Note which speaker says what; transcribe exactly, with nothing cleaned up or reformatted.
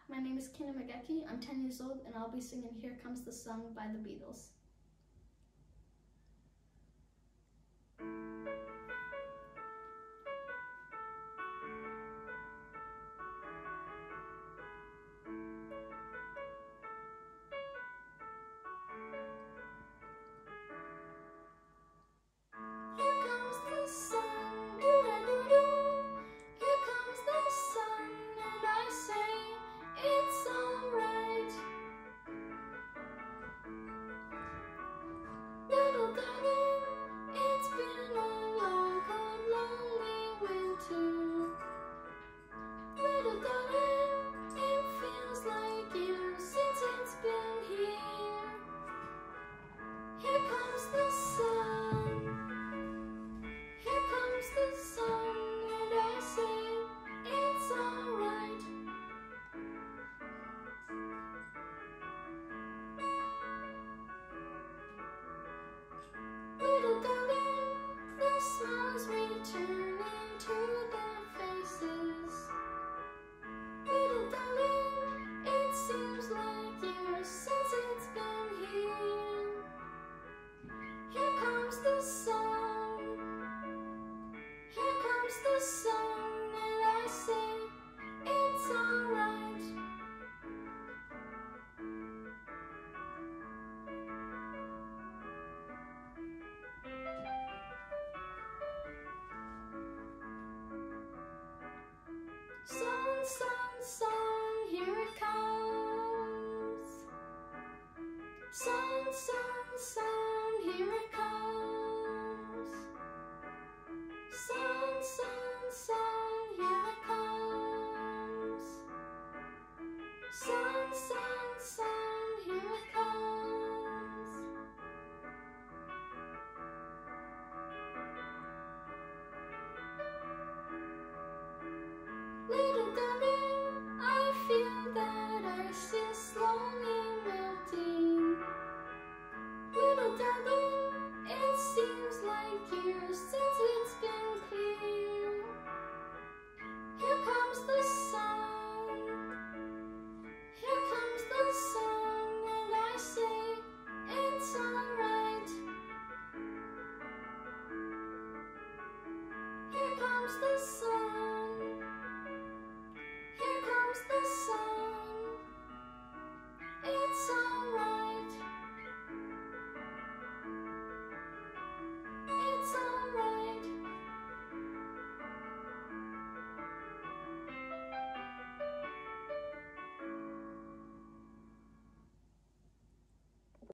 Speaker 1: my name is Kenna Mageki. I'm ten years old and I'll be singing Here Comes the Sun by the Beatles. Here comes the sun, doo-da-doo-doo. Here comes the sun, and I say it's alright. Little darling, it's been a long, cold, lonely winter. Little darling, it feels like years since it's been here. Here comes the sun. Here comes the sun, and I say it's alright. Little darling, the smiles returning to their faces. Little darling, it seems like years since it's been here. Here comes the sun. Here comes the sun, and I say it's alright. Sun, sun, sun, here it comes. Sun, sun, sun, here it comes.